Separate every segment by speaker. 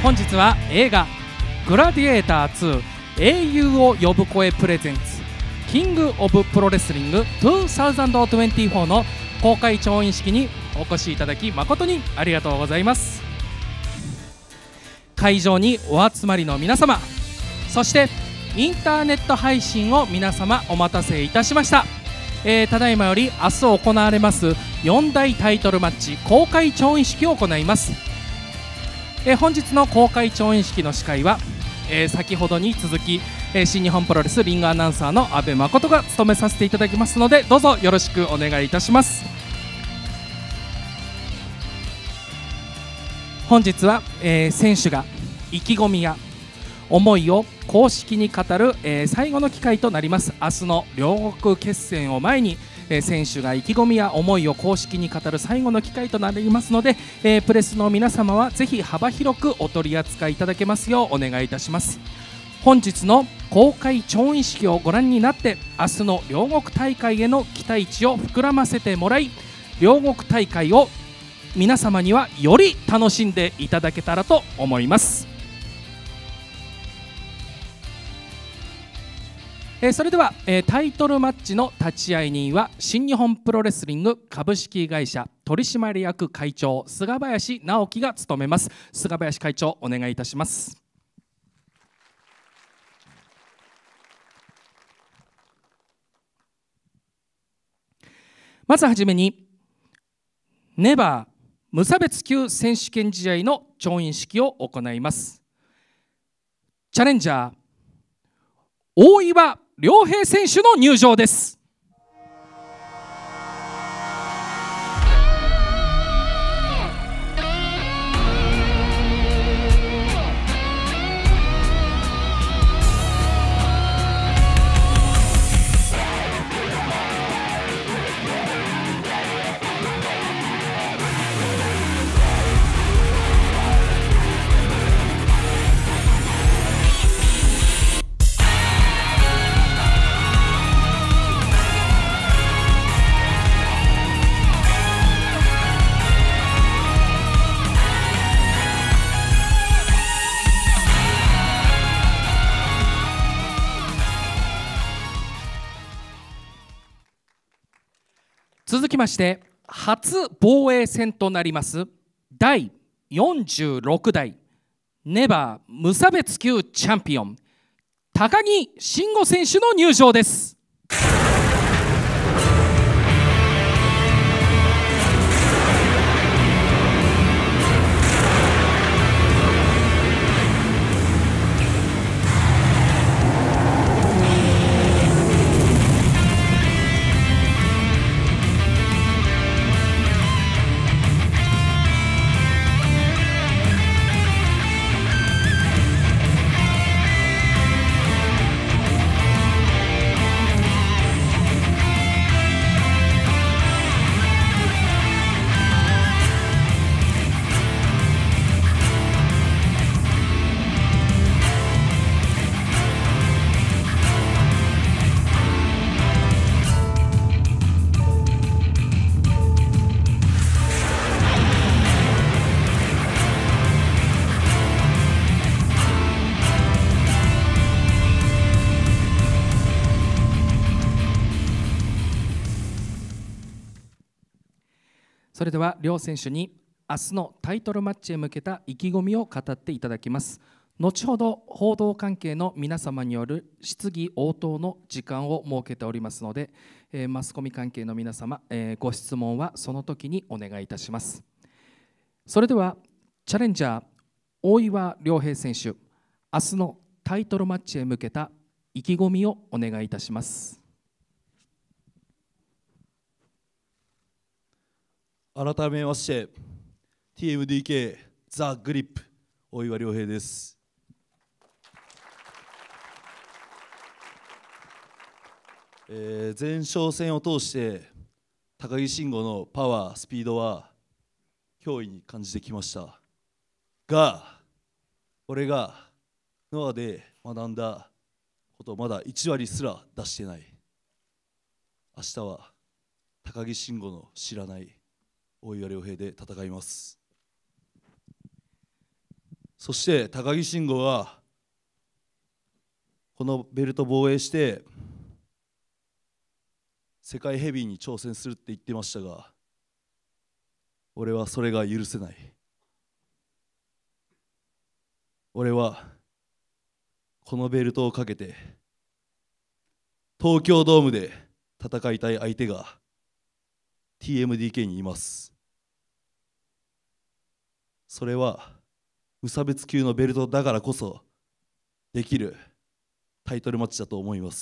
Speaker 1: 本日は映画グラディエーター2英雄を呼ぶ声プレゼンツキングオブプロレスリング2024の公開調印式にお越しいただき誠にありがとうございます。会場にお集まりの皆様、そしてインターネット配信を皆様お待たせいたしました。ただいまより明日行われます4大タイトルマッチ公開調印式を行います。本日の公開調印式の司会は、先ほどに続き、新日本プロレスリングアナウンサーの阿部誠が務めさせていただきますので、どうぞよろしくお願いいたします。本日は、選手が意気込みや思いを公式に語る、最後の機会となります。明日の両国決戦を前に、選手が意気込みや思いを公式に語る最後の機会となりますので、プレスの皆様はぜひ幅広くお取り扱いいただけますようお願いいたします。本日の公開調印式をご覧になって明日の両国大会への期待値を膨らませてもらい、両国大会を皆様にはより楽しんでいただけたらと思います。それでは、タイトルマッチの立会人は新日本プロレスリング株式会社取締役会長菅林直樹が務めます。菅林会長、お願いいたします。まずはじめにネバー無差別級選手権試合の調印式を行います。チャレンジャー大岩良平選手の入場です。続きまして初防衛戦となります第46代ネバー無差別級チャンピオン高木慎吾選手の入場です。それでは両選手に明日のタイトルマッチへ向けた意気込みを語っていただきます。後ほど報道関係の皆様による質疑応答の時間を設けておりますので、マスコミ関係の皆様、ご質問はその時にお願いいたします。それではチャレンジャー大岩良平選手、明日のタイトルマッチへ向けた意気込みをお願いいたします。
Speaker 2: 改めまして TMDK ザ・グリップ大岩良平です。前哨戦を通して高木慎吾のパワースピードは脅威に感じてきましたが、俺がノアで学んだことまだ1割すら出してない。明日は高木慎吾の知らない大岩良平で戦います。 そして高木慎吾はこのベルト防衛して世界ヘビーに挑戦するって言ってましたが、俺はそれが許せない。俺はこのベルトをかけて東京ドームで戦いたい相手が TMDK にいます。それは無差別級のベルトだからこそできるタイトルマッチだと思います。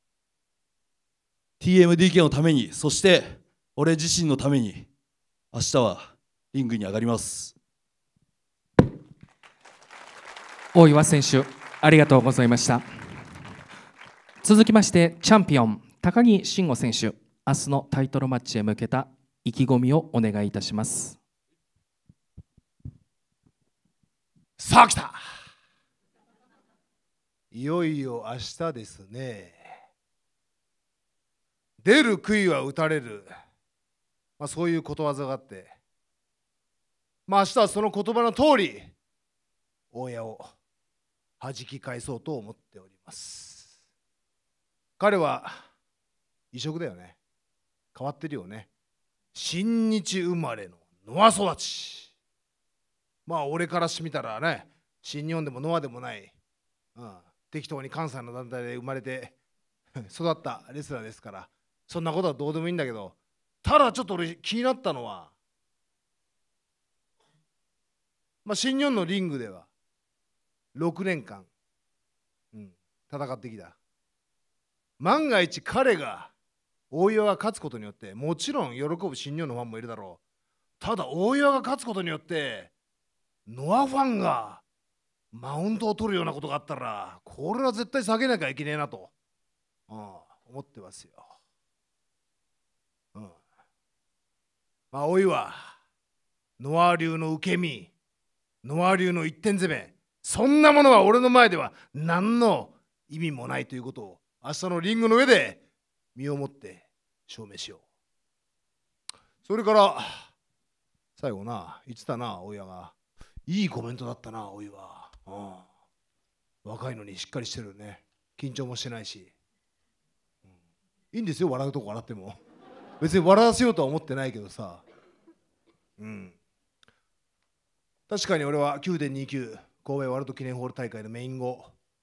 Speaker 2: TMDK のために、そして俺自身のために明日はリングに上がります。
Speaker 1: 大岩選手、ありがとうございました。続きましてチャンピオン高木慎吾選手、明日のタイトルマッチへ向けた意気込みをお願いいたします。
Speaker 3: さあ来た、いよいよ明日ですね。出る杭は打たれる、そういうことわざがあって、明日はその言葉の通り大矢を弾き返そうと思っております。彼は異色だよね。変わってるよね。新日生まれのノア育ち。俺からしてみたらね、新日本でもノアでもない、適当に関西の団体で生まれて育ったレスラーですから、そんなことはどうでもいいんだけど、ただちょっと俺気になったのは、新日本のリングでは6年間、戦ってきた。万が一彼が大岩が勝つことによって、もちろん喜ぶ新日本のファンもいるだろう。ただ大岩が勝つことによってノアファンがマウントを取るようなことがあったら、これは絶対下げなきゃいけねえなと、思ってますよ。大岩、ノア流の受け身、ノア流の一点攻め、そんなものは俺の前では何の意味もないということを明日のリングの上で身をもって証明しよう。それから最後言ってたな、大岩が。いいコメントだったな、大岩。若いのにしっかりしてるね。緊張もしてないし、いいんですよ、笑うとこ笑っても。別に笑わせようとは思ってないけどさ。確かに俺は 9.29 神戸ワールド記念ホール大会のメイン後、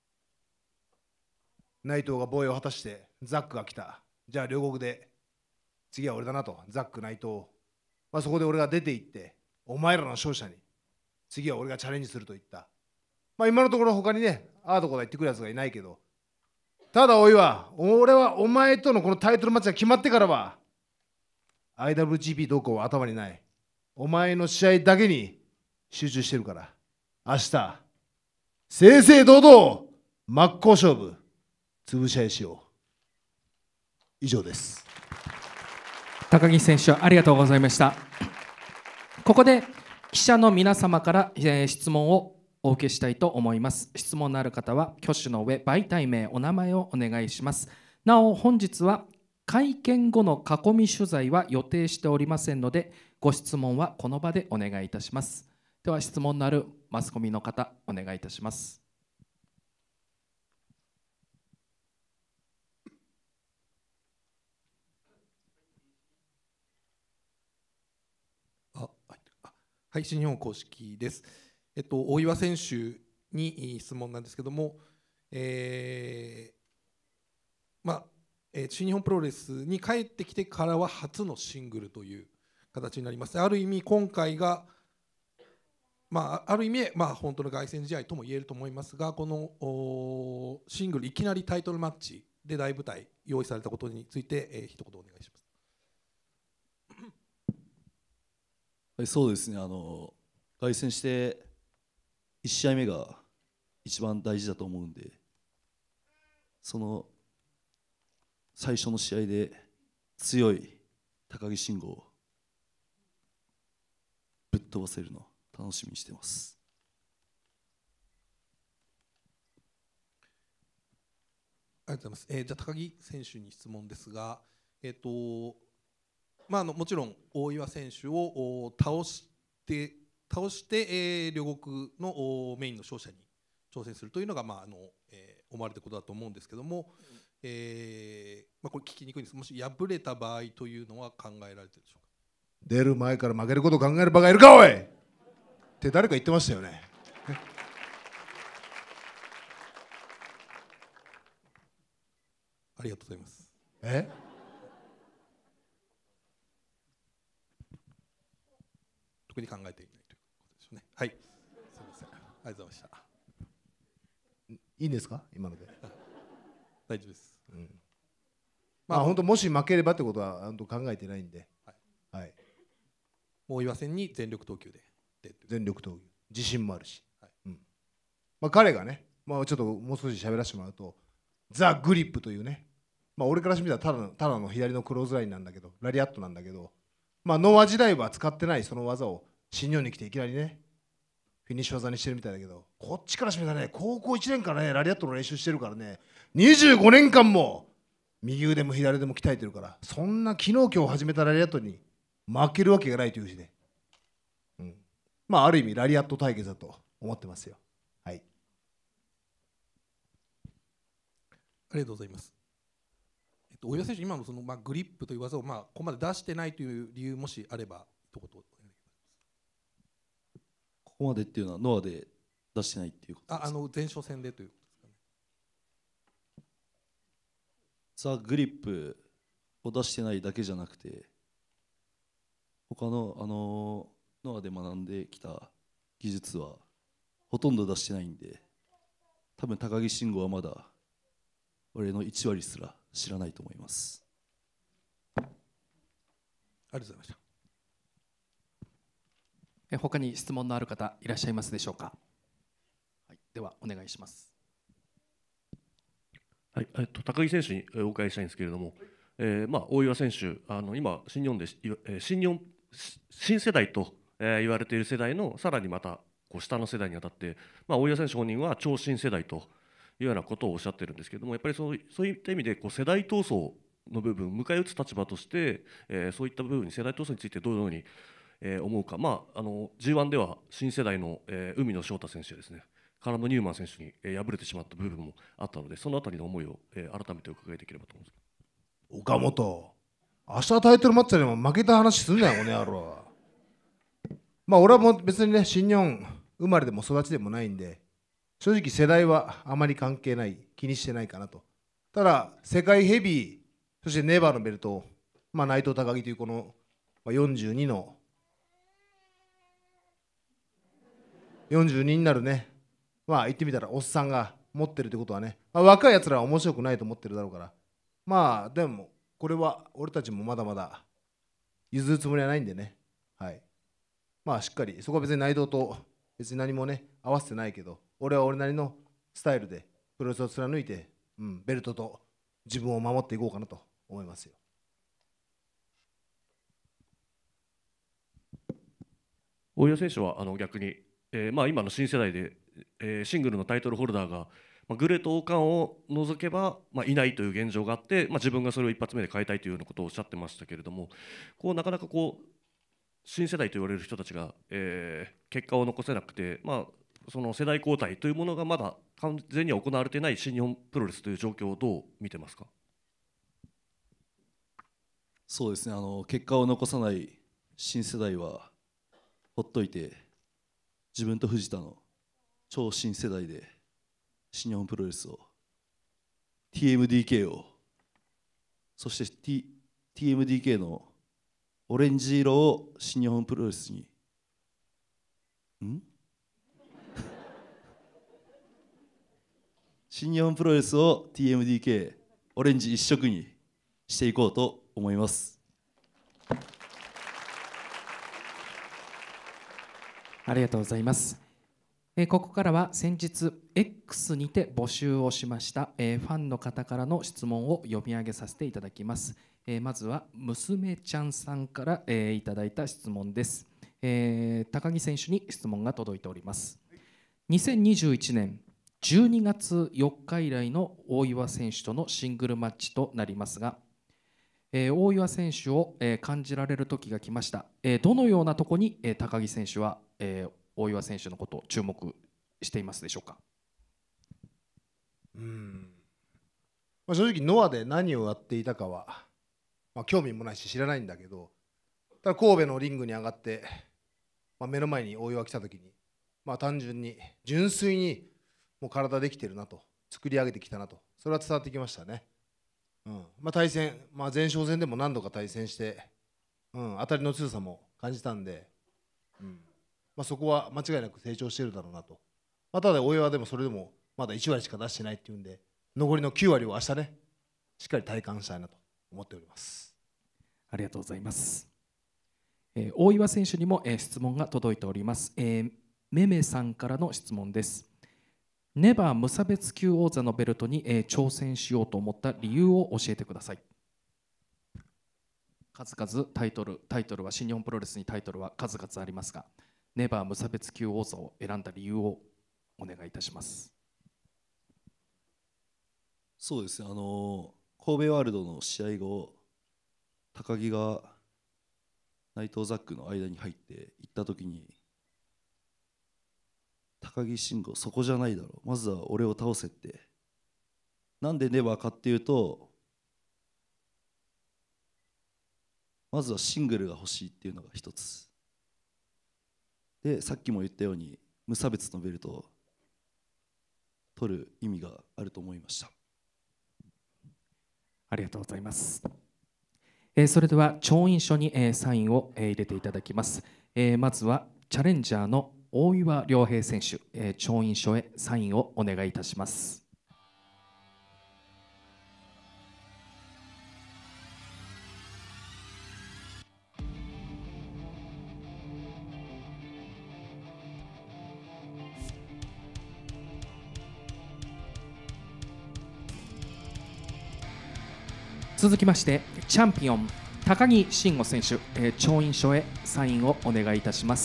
Speaker 3: 内藤が防衛を果たしてザックが来た。じゃあ両国で次は俺だなと。ザック、内藤、そこで俺が出て行って、お前らの勝者に次は俺がチャレンジすると言った。今のところ他にね、ああとこだ言ってくるやつがいないけど、ただおいは、俺はお前とのこのタイトルマッチが決まってからは IWGP どうこうは頭にない。お前の試合だけに集中してるから、明日正々堂々真っ向勝負潰し合いしよう。以上です。
Speaker 1: 高木選手、ありがとうございました。ここで記者の皆様から、質問をお受けしたいと思います。質問のある方は挙手の上、媒体名、お名前をお願いします。なお本日は会見後の囲み取材は予定しておりませんので、ご質問はこの場でお願いいたします。では質問のあるマスコミの方、お願いいたします。
Speaker 4: はい、新日本公式です。大岩選手に質問なんですけども、新日本プロレスに帰ってきてからは初のシングルという形になります。ある意味今回が、ある意味、本当の凱旋試合とも言えると思いますが、このシングルいきなりタイトルマッチで大舞台用意されたことについて、一言お願いします。
Speaker 2: そうですね、凱旋して1試合目が一番大事だと思うんで、その最初の試合で強い高木慎吾をぶっ飛ばせるのを楽しみにしてます。
Speaker 4: ありがとうございます。じゃあ高木選手に質問ですが、もちろん大岩選手を倒して倒して、両国のメインの勝者に挑戦するというのが、思われていることだと思うんですけども、これ聞きにくいんです。もし敗れた場合というのは考えられているでしょうか。
Speaker 3: 出る前から負けることを考えるバカいるかおいって誰か言ってましたよね。
Speaker 4: ありがとうございます。特に考えていないということでしょうね。はい。すみません。ありがとうございました。
Speaker 3: いいんですか今ので。
Speaker 4: 大丈夫です。
Speaker 3: 本当もし負ければってことは本当考えてないんで。はい。
Speaker 4: 大岩戦に全力投球で。
Speaker 3: 全力投球。自信もあるし。彼がね、ちょっともう少し喋らせてもらうと、ザ・グリップというね、俺からしてみたらただの左のクローズラインなんだけど、ラリアットなんだけど、ノア時代は使ってないその技を新日本に来ていきなりね、フィニッシュ技にしてるみたいだけど、こっちからしてみたらね、高校1年からね、ラリアットの練習してるからね、25年間も右腕も左腕も鍛えてるから、そんな昨日今日始めたラリアットに負けるわけがないというしで、ある意味ラリアット対決だと思ってますよ。はい。
Speaker 4: ありがとうございます。大岩選手、今のそのグリップという技をここまで出してないという理由もしあれば一言お願いします。
Speaker 2: ここまでっていうのはノアで出してないっていうことですか？
Speaker 4: 前哨戦でということですかね。
Speaker 2: ザ・グリップを出してないだけじゃなくて、他のノアで学んできた技術はほとんど出してないんで、多分高木慎吾はまだ俺の1割すら知らないと思います。
Speaker 4: ありがとうございました。
Speaker 1: 他に質問のある方いらっしゃいますでしょうか。はい、ではお願いします。
Speaker 5: はい、高木選手にお伺いしたいんですけれども、大岩選手、今新日本で新世代と言われている世代のさらにまた下の世代にあたって、大岩選手本人は超新世代というようなことをおっしゃってるんですけれども、やっぱりそういった意味で世代闘争の部分、迎え撃つ立場として、そういった部分に世代闘争についてどのように思うか。G1 では新世代の海野翔太選手ですねからのニューマン選手に敗れてしまった部分もあったので、そのあたりの思いを改めてお伺いできればと思います。
Speaker 3: 岡本、明日タイトルマッチでも負けた話すんなよこの野郎。俺はもう別にね、新日本生まれでも育ちでもないんで、正直世代はあまり関係ない、気にしてないかなと。ただ世界ヘビー、そしてネバーのベルト、内藤高木というこの42になるね、言ってみたらおっさんが持ってるってことはね、若いやつらは面白くないと思ってるだろうから、でもこれは俺たちもまだまだ譲るつもりはないんでね、はい。しっかりそこは別に内藤と別に何もね合わせてないけど、俺は俺なりのスタイルでプロレスを貫いて、ベルトと自分を守っていこうかなと思いますよ。
Speaker 5: 大岩選手は逆に、今の新世代で、シングルのタイトルホルダーが、グレート王冠を除けば、いないという現状があって、自分がそれを一発目で変えたいというようなことをおっしゃってましたけれども、なかなか新世代と言われる人たちが、結果を残せなくて、その世代交代というものがまだ完全には行われていない新日本プロレスという状況をどう見てますか？
Speaker 2: そうですね、結果を残さない新世代はほっといて、自分と藤田の超新世代で新日本プロレスを TMDK を、そして、TMDK のオレンジ色を新日本プロレスに新日本プロレスを TMDK オレンジ一色にしていこうと思います。
Speaker 1: ありがとうございます。ここからは先日 X にて募集をしました、ファンの方からの質問を読み上げさせていただきます。まずは娘ちゃんさんから、いただいた質問です。高木選手に質問が届いております。2021年12月4日以来の大岩選手とのシングルマッチとなりますが、 大岩選手を感じられる時が来ました。どのようなところに高木選手は大岩選手のことを注目していますでしょうか。
Speaker 3: 正直ノアで何をやっていたかは、興味もないし知らないんだけど、ただ神戸のリングに上がって、目の前に大岩が来た時に、単純に純粋にもう体できてるなと、作り上げてきたなと、それは伝わってきましたね。対戦、前哨戦でも何度か対戦して、当たりの強さも感じたんで、そこは間違いなく成長しているだろうなと。ただ大岩でもそれでもまだ1割しか出してないっていうんで、残りの9割を明日ね、しっかり体感したいなと思っております。
Speaker 1: ありがとうございます。大岩選手にも質問が届いております。めめさんからの質問です。ネバー無差別級王座のベルトに挑戦しようと思った理由を教えてください。数々タイトルは新日本プロレスにタイトルは数々ありますが、ネバー無差別級王座を選んだ理由をお願いいたします。
Speaker 2: そうですね、神戸ワールドの試合後、高木が内藤ザックの間に入って行った時に、高木慎吾そこじゃないだろう、まずは俺を倒せって。なんでネバーかっていうと、まずはシングルが欲しいっていうのが一つで、さっきも言ったように無差別のベルトを取る意味があると思いました。
Speaker 1: ありがとうございます。それでは調印書にサインを入れていただきます。まずはチャレンジャーの大岩良平選手、調印書へサインをお願いいたします。続きましてチャンピオン高木慎吾選手、調印書へサインをお願いいたします。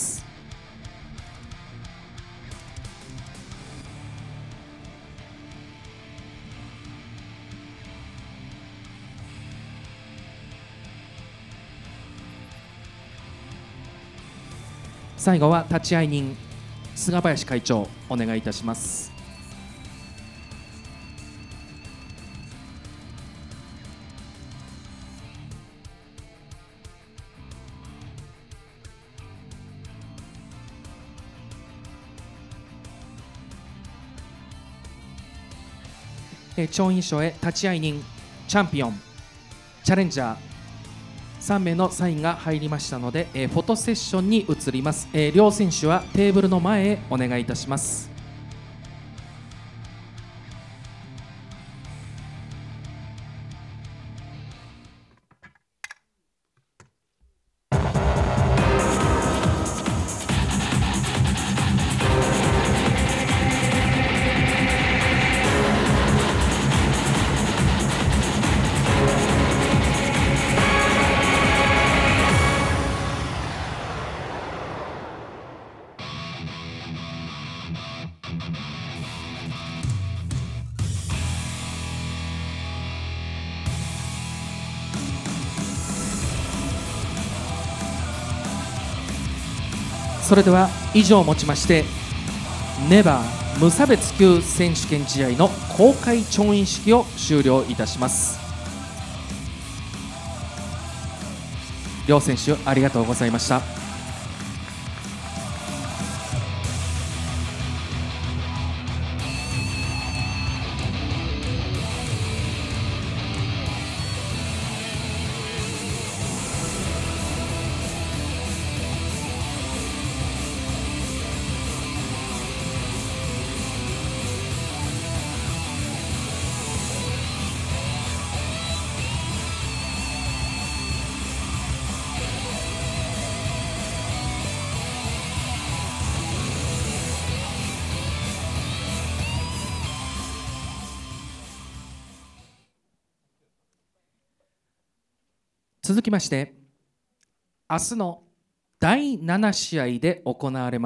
Speaker 1: 最後は立会人菅林会長お願いいたします。調印書へ立会人チャンピオンチャレンジャー3名のサインが入りましたので、フォトセッションに移ります。両選手はテーブルの前へお願いいたします。それでは以上をもちましてネバー無差別級選手権試合の公開調印式を終了いたします。両選手ありがとうございました。続きまして明日の第7試合で行われます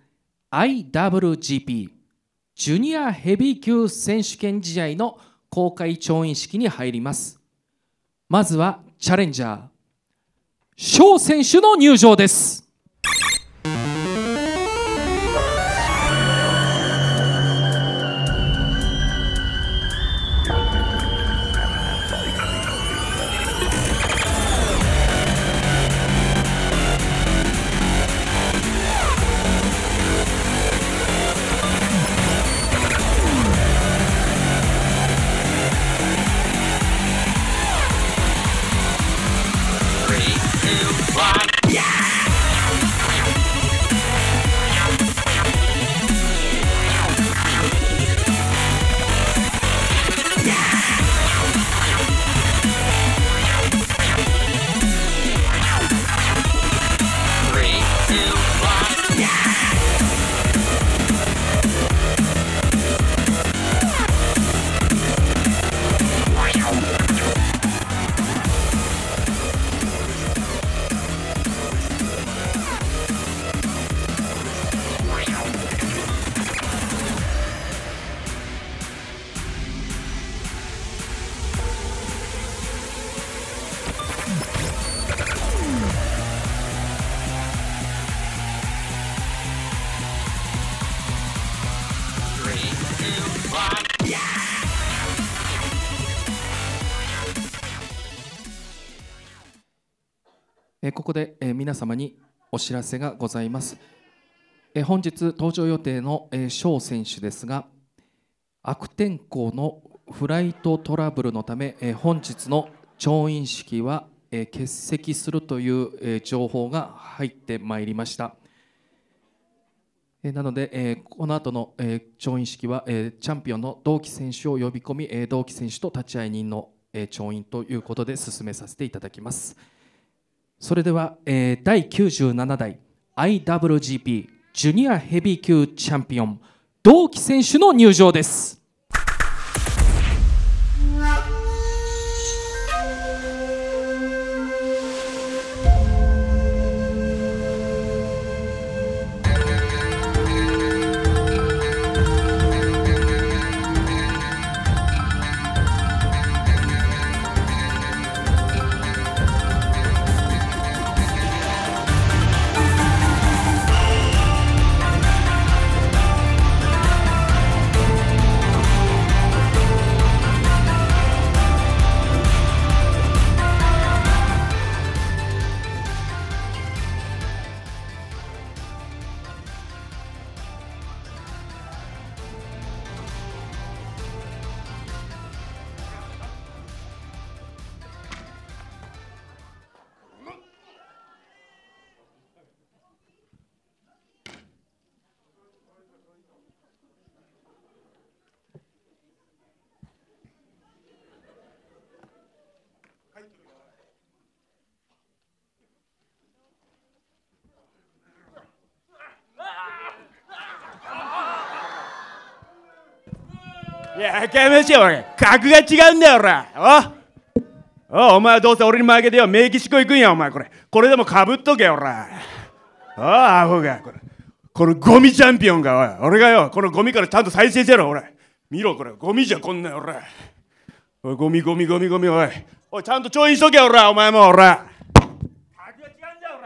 Speaker 1: IWGP ジュニアヘビー級選手権試合の公開調印式に入ります。 まずはチャレンジャー翔選手の入場です。ここで皆様にお知らせがございます。本日登場予定の翔選手ですが、悪天候のフライトトラブルのため本日の調印式は欠席するという情報が入ってまいりました。なのでこの後の調印式はチャンピオンの同期選手を呼び込み、同期選手と立会人の調印ということで進めさせていただきます。それでは第97代 IWGP ジュニアヘビー級チャンピオン同期選手の入場です。
Speaker 6: いや、やめてよ、俺。格が違うんだよ、俺。お前はどうせ俺に負けてよ、メキシコ行くんや、お前、これ。これでもかぶっとけよ、俺。アホが、このゴミチャンピオンが、おい、俺がよ、このゴミからちゃんと再生してやろ、俺。見ろ、これ、ゴミじゃこんなよ、俺。おい、ゴミ、おい。おい、ちゃんと調印しとけよ、俺、お前も、俺。格が違うんだよ、俺。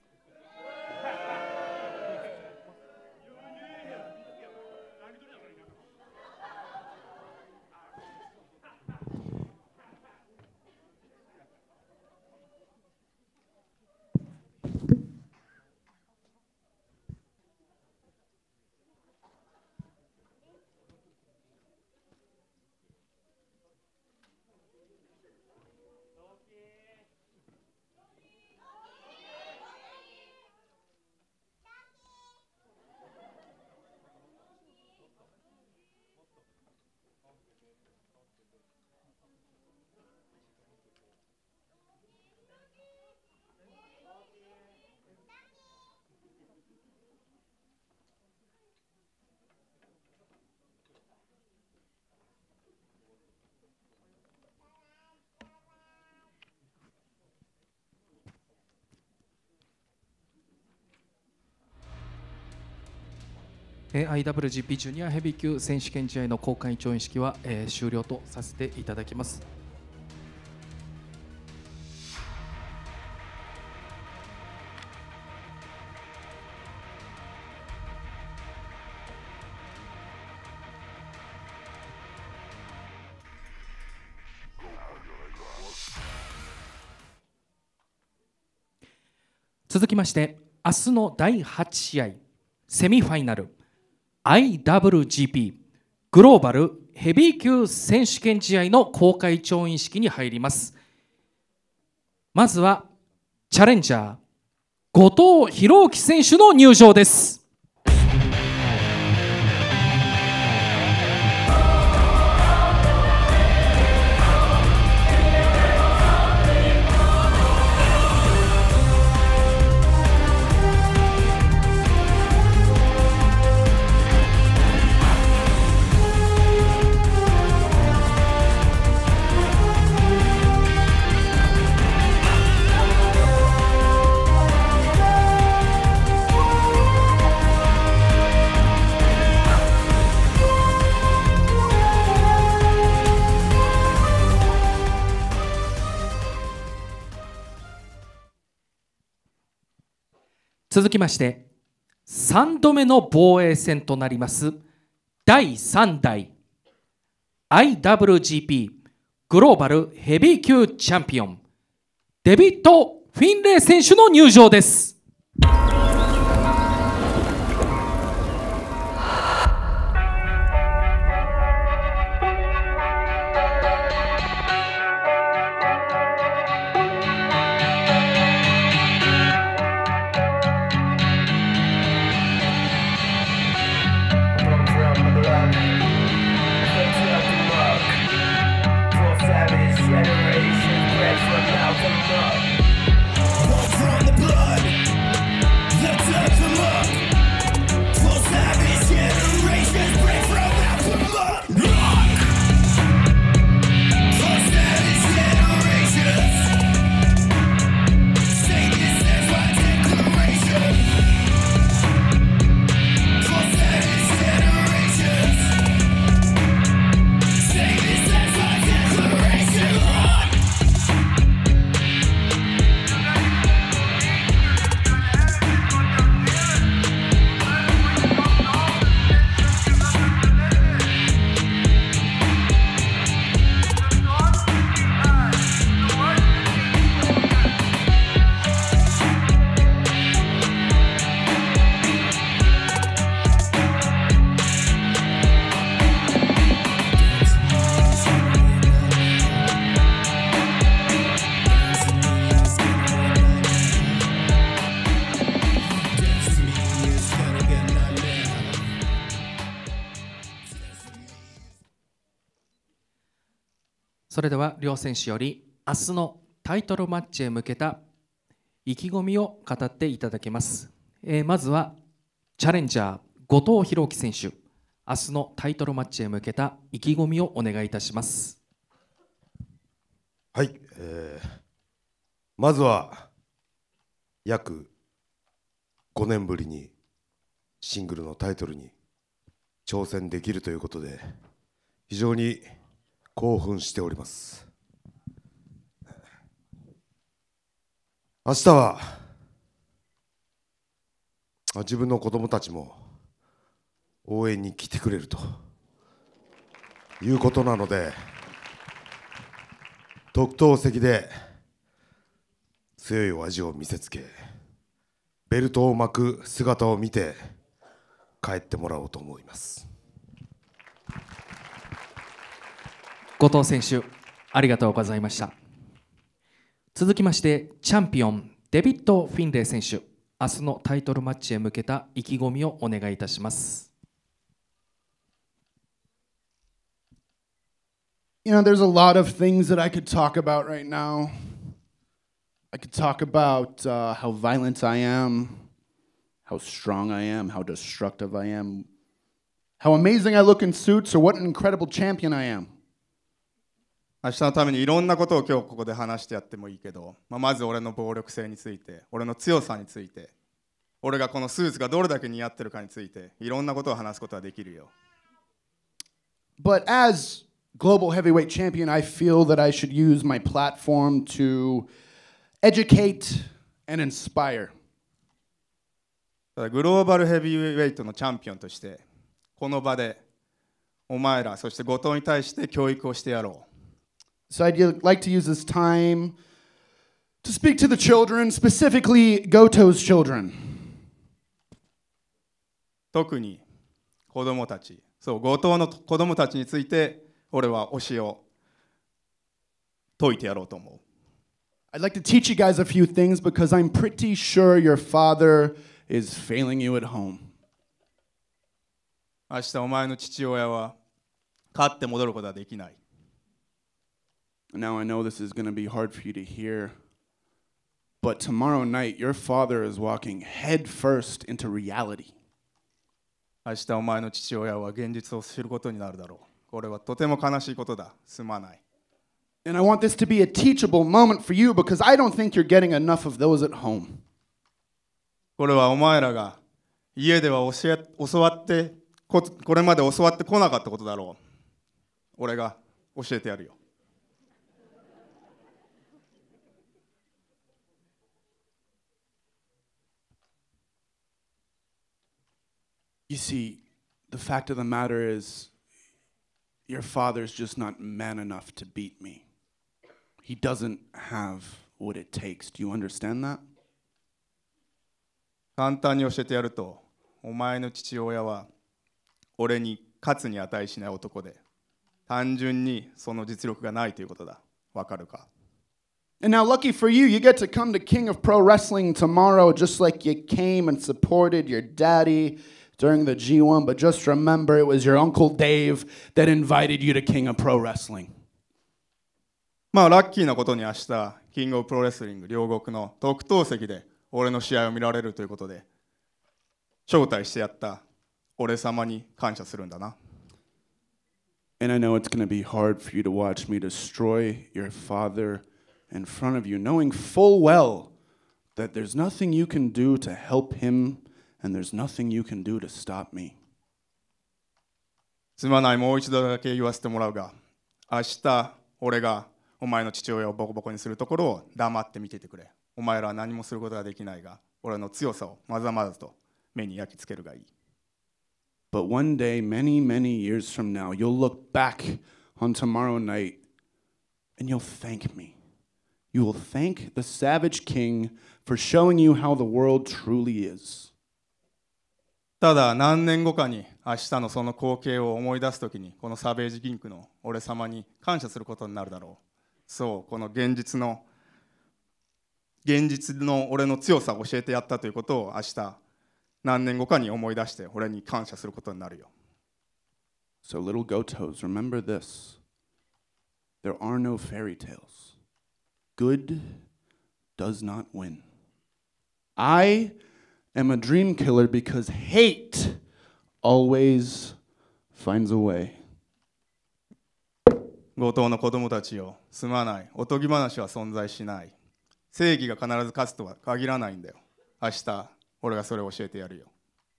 Speaker 1: IWGP ジュニアヘビー級選手権試合の公開調印式は終了とさせていただきます。 続きまして明日の第8試合セミファイナル IWGP グローバルヘビー級選手権試合の公開調印式に入ります。まずはチャレンジャー後藤弘樹選手の入場です。続きまして3度目の防衛戦となります第3代 IWGP グローバルヘビー級チャンピオンデビッド・フィンレイ選手の入場です。それでは両選手より明日のタイトルマッチへ向けた意気込みを語っていただけます。まずはチャレンジャー後藤弘樹選手、明日のタイトルマッチへ向けた意気込みをお願いいたします。
Speaker 7: はい、まずは約5年ぶりにシングルのタイトルに挑戦できるということで非常に興奮しております。明日は自分の子供たちも応援に来てくれるということなので、特等席で強いお味を見せつけ、ベルトを巻く姿を見て帰ってもらおうと思います。
Speaker 1: 後藤選手、ありがとうございました。続きましてチャンピオンデビッド・フィンレイ選手、明日のタイトルマッチへ向けた意気込みをお願いいたします。
Speaker 8: You know, there's a lot of things that I could talk about right now. I could talk about how violent I am, how strong I am, how destructive I am, how amazing I look in suits, or what an incredible champion I am.
Speaker 9: 明日のためにいろんなことを今日ここで話してやってもいいけど、まず俺の暴力性について、俺の強さについて、俺がこのスーツがどれだけ似合ってるかについて、いろんなことを話すことができるよ。
Speaker 8: But as global heavyweight champion, I feel that I should use my platform to educate and inspire.
Speaker 9: ただグローバルヘビーウェイトのチャンピオンとして、この場でお前ら、そして後藤に対して教育をしてやろう。
Speaker 8: So I'd like to use this time to speak to the children, specifically Goto's children.
Speaker 9: 特に子供たち、そう後藤の子供たちについて俺は教えを説いてやろうと思う。
Speaker 8: I'd like to teach you guys a few things because I'm pretty sure your father is failing you at home.
Speaker 9: 明日お前の父親は勝って戻ることはできない。
Speaker 8: Now I know this is going to be hard for you to hear, but tomorrow night your father is walking headfirst into reality.
Speaker 9: 明日お前の父親は現実を知ることになるだろう。これはとても悲しいことだ。すまない。
Speaker 8: And I want this to be a teachable moment for you because I don't think you're getting enough of those at home.
Speaker 9: これはお前らが家では教わってこれまで教わってこなかったことだろう。俺が教えてやるよ。
Speaker 8: You see, the fact of the matter is, your father's just not man enough to beat me. He doesn't have what it takes. Do you understand that?
Speaker 9: 簡単に教えてやると、お前の父親は俺に勝つに値しない男で、単純にその実力がないということだ。わかるか？
Speaker 8: And now, lucky for you, you get to come to King of Pro Wrestling tomorrow, just like you came and supported your daddy during the G1. But just remember, it was your Uncle Dave that invited you to King of Pro Wrestling.
Speaker 9: まあラッキーなことに明日、キングオブプロレスリング両国の特等席で俺の試合を見られるということで、招待してやった俺様に感謝するんだな。
Speaker 8: And I know it's going to be hard for you to watch me destroy your father in front of you, knowing full well that there's nothing you can do to help him and there's nothing you can do to stop me.
Speaker 9: すまない、もう一度だけ言わせてもらうが、明日俺がお前の父親をボコボコにするところを黙って見ててくれ。お前らは何もすることができないが、俺の強さをまざまざと目に焼き付けるがいい。
Speaker 8: But one day, many, many years from now, you'll look back on tomorrow night and you'll thank me. You will thank the Savage King for showing you how the world truly is.
Speaker 9: ただ何年後かに明日のその光景を思い出すときに、このサベージキングの俺様に感謝することになるだろう。そう、この現実の俺の強さを教えてやったということを明日何年後かに思い出して俺に感謝することになるよ。
Speaker 8: So little Gotos, remember this. There are no fairy tales. Good does not win. I am a dream killer because hate always finds a way.
Speaker 9: 後藤の子供たちよ、すまない。おとぎ話は存在しない。正義が必ず勝つとは限らないんだよ。明日、俺がそれを教えてやるよ。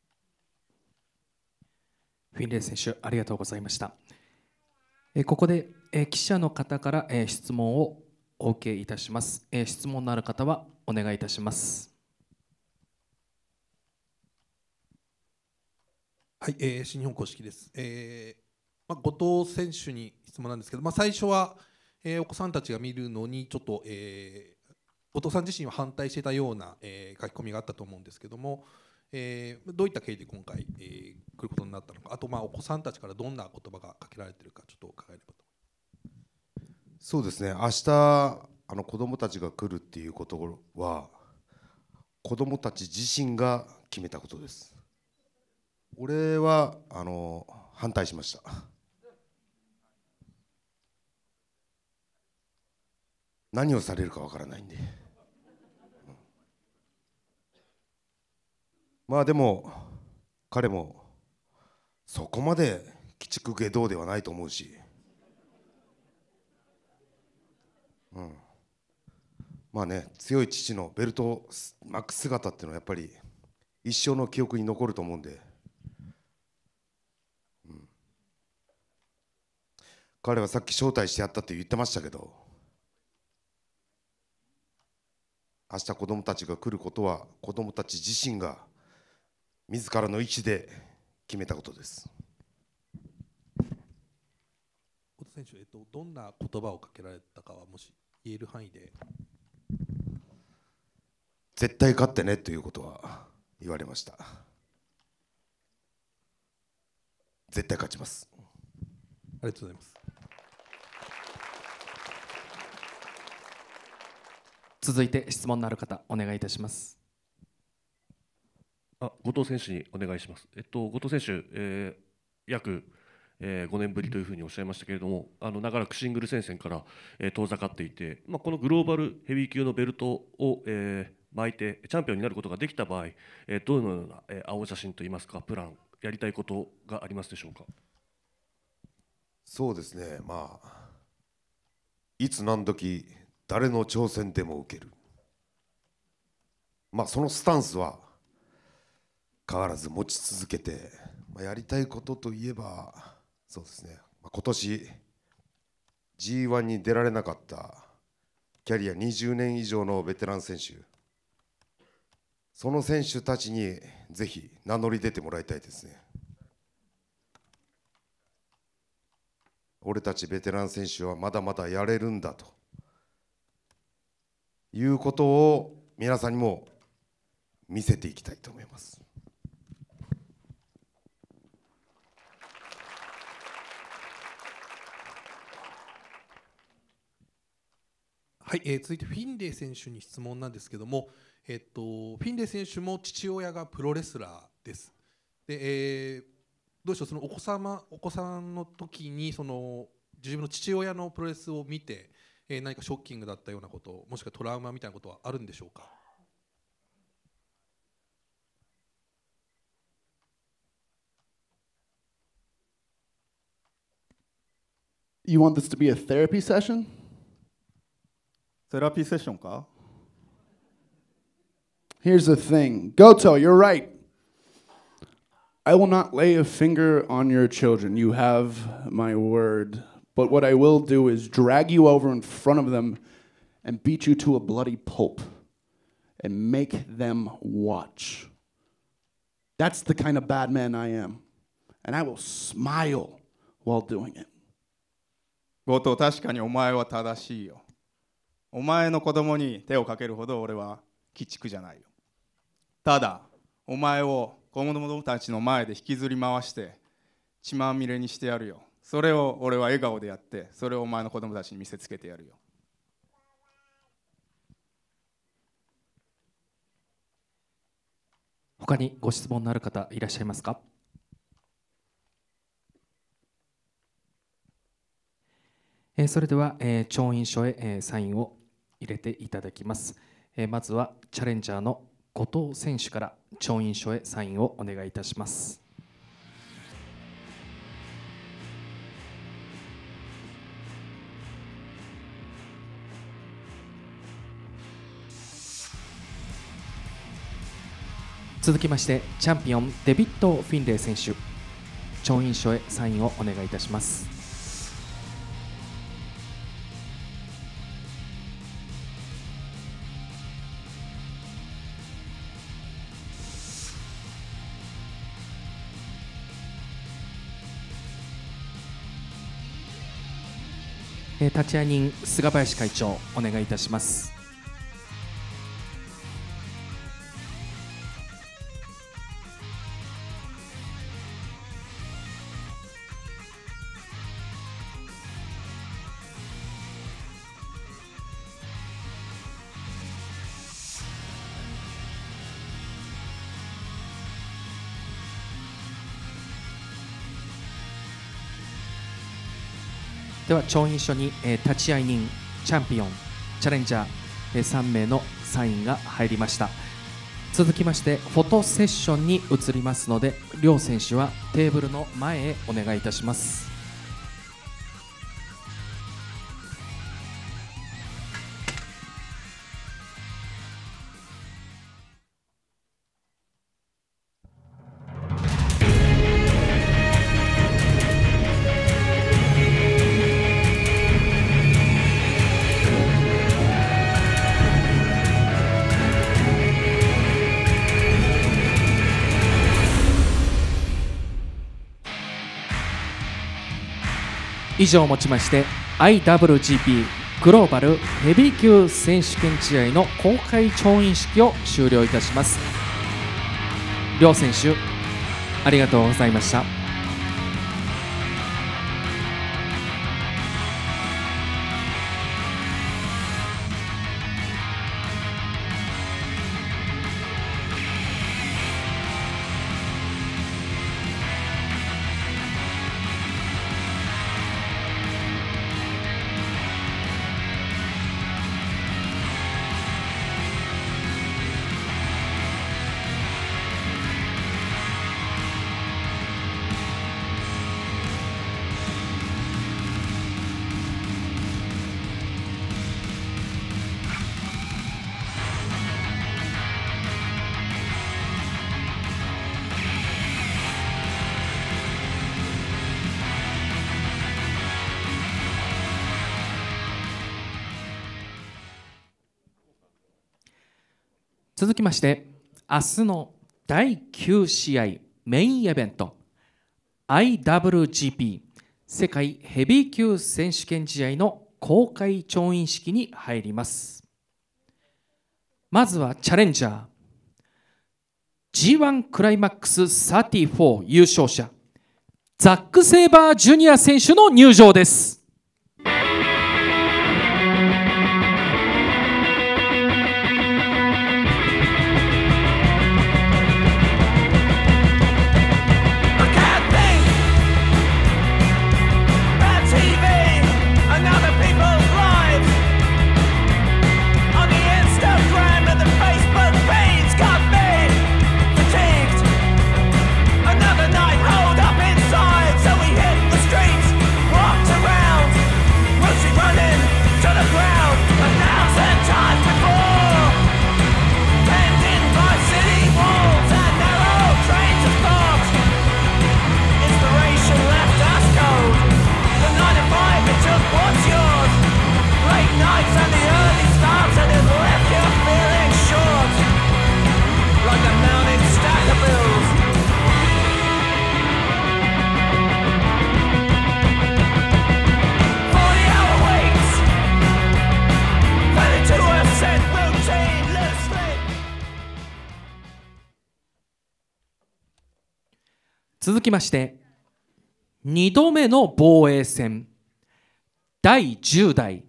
Speaker 1: フィンレイ選手、ありがとうございました。ここで記者の方から質問をお受けいたします。質問のある方はお願いいたします。
Speaker 4: はい、新日本公式です。後藤選手に質問なんですけど、最初は、お子さんたちが見るのにちょっと、後藤さん自身は反対してたような、書き込みがあったと思うんですけども、どういった経緯で今回、来ることになったのか、あと、お子さんたちからどんな言葉がかけられているかちょっと伺えればと。
Speaker 7: そうですね、明日子どもたちが来るっていうことは子どもたち自身が決めたことです。俺は反対しました。何をされるかわからないんで、まあでも彼もそこまで鬼畜外道ではないと思うし、まあね、強い父のベルトを巻く姿っていうのはやっぱり一生の記憶に残ると思うんで、彼はさっき招待してやったって言ってましたけど、明日子どもたちが来ることは子どもたち自身が自らの意思で決めたことです。
Speaker 4: 後藤選手、どんな言葉をかけられたかはもし言える範囲で。
Speaker 7: 絶対勝ってねということは言われました。絶対勝ちます。
Speaker 4: ありがとうございます。
Speaker 1: 続いて質問のある方、お願いいたします。
Speaker 5: 後藤選手にお願いします。後藤選手、約5年ぶりというふうにおっしゃいましたけれども、長らくシングル戦線から遠ざかっていて、このグローバルヘビー級のベルトを巻いてチャンピオンになることができた場合、どのような青写真といいますか、プラン、やりたいことがありますでしょうか。
Speaker 7: そうですね、いつ何時誰の挑戦でも受ける、そのスタンスは変わらず持ち続けて、やりたいことといえばそうですね、今年 G1 に出られなかったキャリア20年以上のベテラン選手、その選手たちにぜひ名乗り出てもらいたいですね。俺たちベテラン選手はまだまだやれるんだということを皆さんにも見せていきたいと思います。
Speaker 4: はい、続いてフィンレイ選手に質問なんですけども、フィンレイ選手も父親がプロレスラーです。で、どうでしょう、そのお子さんの時にその自分の父親のプロレスを見て、何かショッキングだったようなこと、もしくはトラウマみたいなことはあるんでしょうか。
Speaker 8: You want this to be a therapy session?
Speaker 9: セラピーセッションか？
Speaker 8: Here's the thing. Goto, you're right. I will not lay a finger on your children. You have my word. But what I will do is drag you over in front of them and beat you to a bloody pulp and make them watch. That's the kind of bad man I am. And I will smile while doing it.
Speaker 9: ゴト、確かにお前は正しいよ。お前の子供に手をかけるほど俺は鬼畜じゃないよ。ただ、お前を子供たちの前で引きずり回して血まみれにしてやるよ。それを俺は笑顔でやって、それをお前の子供たちに見せつけてやるよ。
Speaker 1: 他にご質問のある方いらっしゃいますか。それでは、調印書へ、サインを入れていただきます。まずはチャレンジャーの後藤選手から調印書へサインをお願いいたします。続きましてチャンピオンデビッド・フィンレイ選手、調印書へサインをお願いいたします。立会人菅林会長、お願いいたします。では調印書に立会人、チャンピオン、チャレンジャー3名のサインが入りました。続きましてフォトセッションに移りますので、両選手はテーブルの前へお願いいたします。以上をもちまして IWGP グローバルヘビー級選手権試合の公開調印式を終了いたします。両選手ありがとうございました。続きまして明日の第9試合メインイベント IWGP 世界ヘビー級選手権試合の公開調印式に入ります。まずはチャレンジャー G1 クライマックス34優勝者ザック・セイバージュニア選手の入場です。続きまして2度目の防衛戦第10代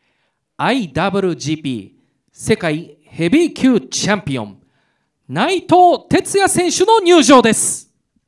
Speaker 1: IWGP 世界ヘビー級チャンピオン内藤哲也選手の入場です。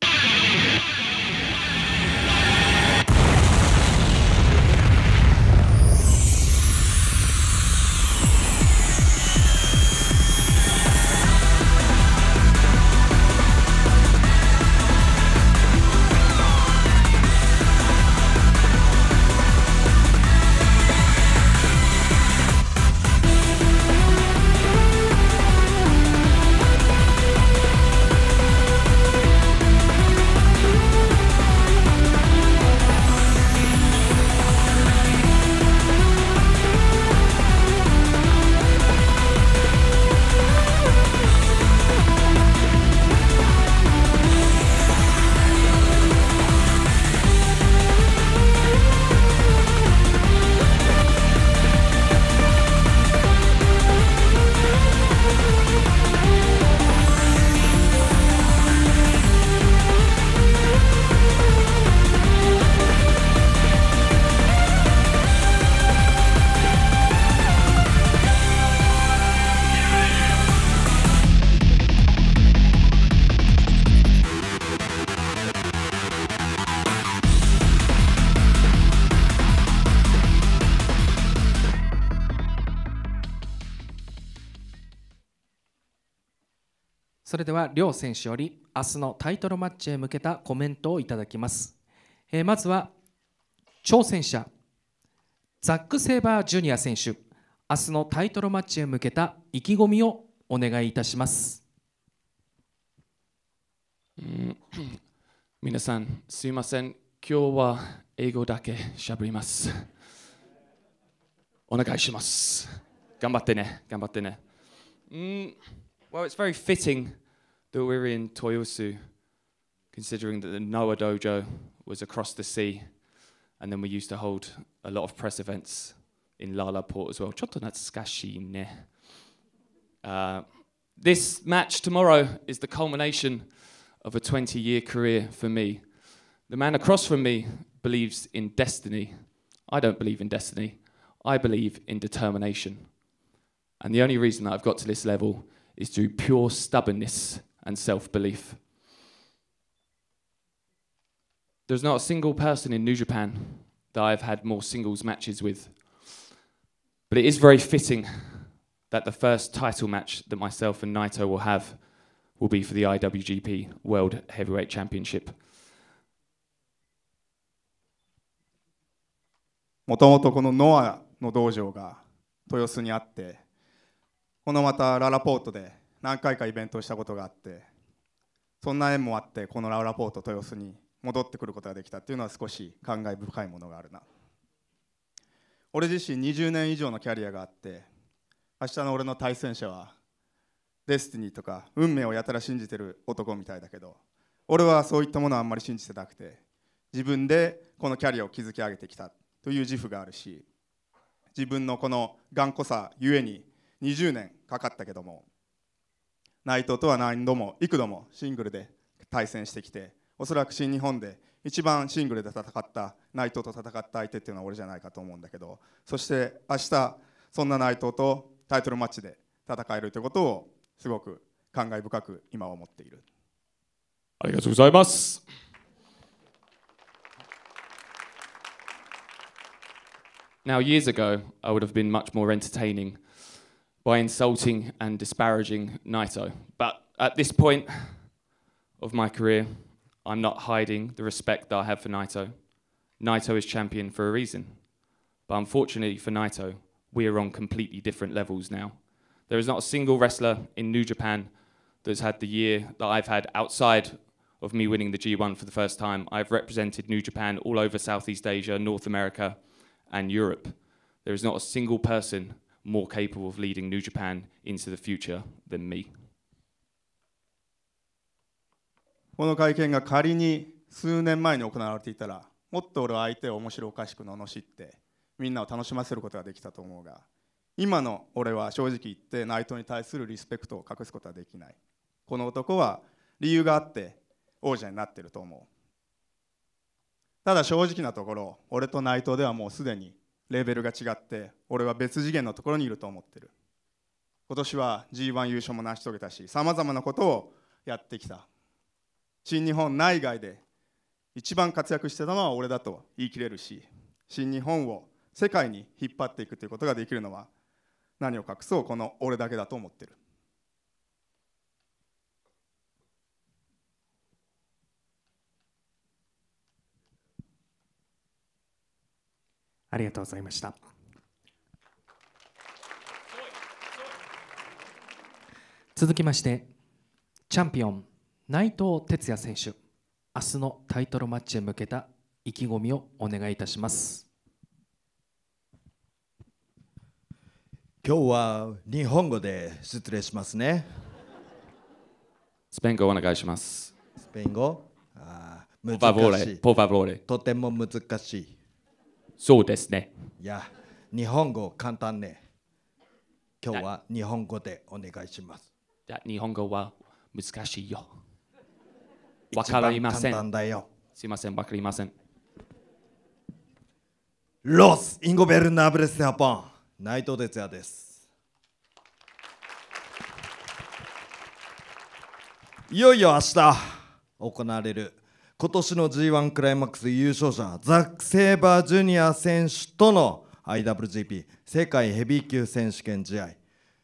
Speaker 1: それでは両選手より明日のタイトルマッチへ向けたコメントをいただきます。まずは挑戦者ザック・セイバージュニア選手、明日のタイトルマッチへ向けた意気込みをお願いいたします。
Speaker 10: 皆さんすいません、今日は英語だけ喋ります。お願いします。頑張ってね、頑張ってね。Well, it's very fitting that we're in Toyosu, considering that the Noah Dojo was across the sea, and then we used to hold a lot of press events in Lala Port as well. ちょっと懐かしいね。This match tomorrow is the culmination of a 20-year career for me. The man across from me believes in destiny. I don't believe in destiny. I believe in determination. And the only reason that I've got to this level is through pure stubbornness and self-belief. There's not a single person in New Japan that I've had more singles matches with. But it is very fitting that the first title match that myself and Naito will have will be for the IWGP World Heavyweight Championship.
Speaker 9: もともとこのノアの道場が豊洲にあって、このまたララポートで何回かイベントをしたことがあって、そんな縁もあってこのララポート豊洲に戻ってくることができたっていうのは少し感慨深いものがあるな。俺自身20年以上のキャリアがあって、明日の俺の対戦者はデスティニーとか運命をやたら信じてる男みたいだけど、俺はそういったものはあんまり信じてなくて、自分でこのキャリアを築き上げてきたという自負があるし、自分のこの頑固さゆえに20年かかったけども、内藤とは何度も幾度もシングルで対戦してきて、おそらく新日本で一番シングルで戦った内藤と戦った相手っていうのは俺じゃないかと思うんだけど、そして明日そんな内藤とタイトルマッチで戦えるということをすごく感慨深く今は思っている。
Speaker 10: ありがとうございます。Now, years ago, I would have been much more entertaining by insulting and disparaging Naito. But at this point of my career, I'm not hiding the respect that I have for Naito. Naito is champion for a reason. But unfortunately for Naito, we are on completely different levels now. There is not a single wrestler in New Japan that's had the year that I've had outside of me winning the G1 for the first time. I've represented New Japan all over Southeast Asia, North America, and Europe. There is not a single person more capable of leading New Japan into the future than me.
Speaker 9: この会見が仮に数年前に行われていたら、もっと俺は相手を面白おかしく罵ってみんなを楽しませることができたと思うが、今の俺は正直言って内藤に対するリスペクトを隠すことはできない。この男は理由があって王者になっていると思う。ただ正直なところ、俺と内藤ではもうすでにレベルが違って、俺は別次元のところにいると思ってる。今年は G1 優勝も成し遂げたし、さまざまなことをやってきた。新日本内外で一番活躍してたのは俺だと言い切れるし、新日本を世界に引っ張っていくということができるのは何を隠そうこの俺だけだと思ってる。
Speaker 1: ありがとうございました。続きましてチャンピオン内藤哲也選手、明日のタイトルマッチへ向けた意気込みをお願いいたします。
Speaker 11: 今日は日本語で失礼しますね。
Speaker 10: スペイン語お願いします。
Speaker 11: スペイン語、難しい。
Speaker 10: por favore。
Speaker 11: とても難しい。
Speaker 10: そうですね。
Speaker 11: いや、日本語簡単ね。今日は日本語でお願いします。
Speaker 10: じゃあ日本語は難しいよ。わかりません。
Speaker 11: 簡単だよ。
Speaker 10: すいません、わかりません。
Speaker 11: ロス・インゴベルナブレス・ジャパン、内藤哲也です。いよいよ明日行われる今年の G1 クライマックス優勝者ザック・セイバージュニア選手との IWGP 世界ヘビー級選手権試合、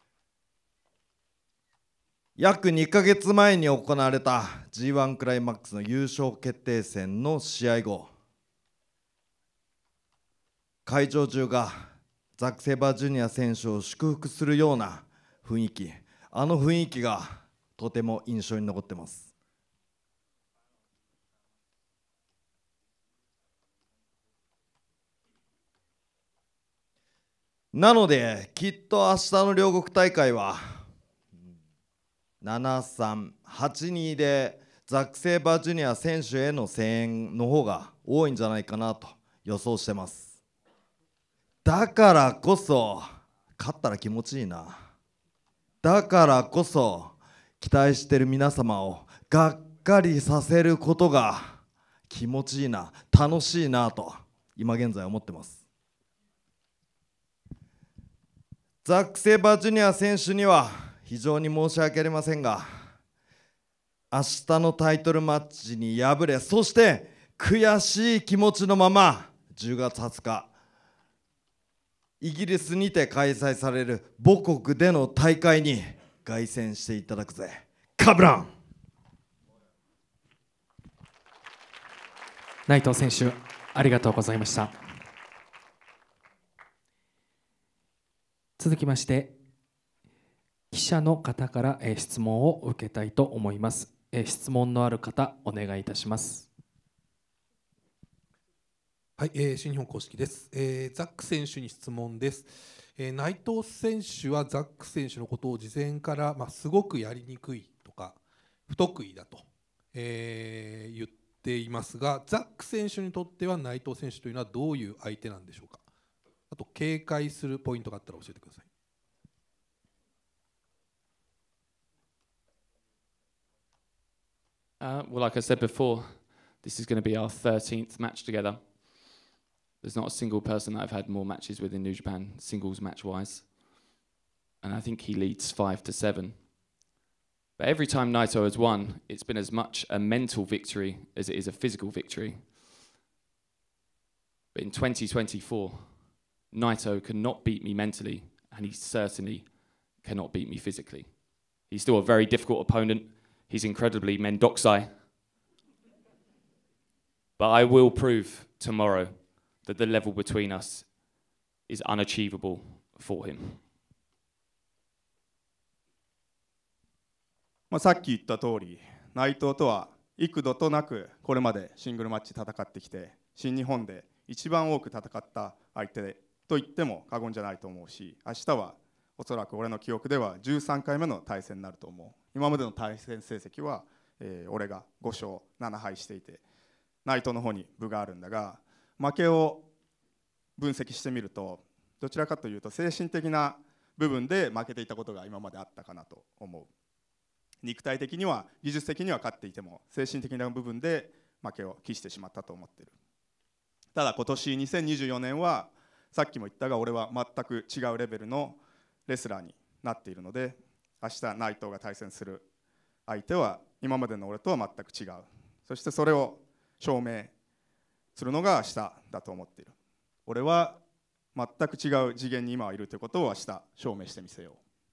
Speaker 11: 約2ヶ月前に行われた G1 クライマックスの優勝決定戦の試合後、会場中がザック・セイバージュニア選手を祝福するような雰囲気、あの雰囲気がとても印象に残ってます。なのできっと明日の両国大会は7-3、8-2でザック・セイバージュニア選手への声援の方が多いんじゃないかなと予想してます。 だからこそ勝ったら気持ちいいな。だからこそ期待してる皆様をがっかりさせることが気持ちいいな、楽しいなと今現在思ってます。ザック・セイバージュニア選手には非常に申し訳ありませんが、明日のタイトルマッチに敗れ、そして悔しい気持ちのまま10月20日イギリスにて開催される母国での大会に凱旋していただくぜ。カブラン。
Speaker 1: 内藤選手、ありがとうございました。続きまして記者の方から質問を受けたいと思います。質問のある方、お願いいたします。
Speaker 4: はい、新日本公式です。ザック選手に質問です。内藤選手はザック選手のことを事前から、すごくやりにくいとか不得意だと、言っていますが、ザック選手にとっては内藤選手というのはどういう相手なんでしょうか。あと警戒するポイントがあったら教えてください。
Speaker 10: Well, like I said before, this is going to be our 13th match together. There's not a single person that I've had more matches with in New Japan, singles match-wise. And I think he leads 5-7. But every time Naito has won, it's been as much a mental victory as it is a physical victory. But in 2024, Naito cannot beat me mentally, and he certainly cannot beat me physically. He's still a very difficult opponent. He's incredibly Mendoxai. But I will prove tomorrow that the level between us is unachievable for him.
Speaker 9: さっき言った通り、内藤とは幾度となくこれまでシングルマッチ戦ってきて、新日本で一番多く戦った相手と言っても過言じゃないと思うし、明日はおそらく俺の記憶では13回目の対戦になると思う。今までの対戦成績は、俺が5勝7敗していて、内藤の方に分があるんだが、負けを分析してみると、どちらかというと精神的な部分で負けていたことが今まであったかなと思う。肉体的には技術的には勝っていても精神的な部分で負けを喫してしまったと思っている。ただ今年2024年はさっきも言ったが、俺は全く違うレベルのレスラーになっているので、明日内藤が対戦する相手は今までの俺とは全く違う。そしてそれを証明するのが明日だと思っている。俺は全く違う次元に今はいるということを明日証明してみせよう。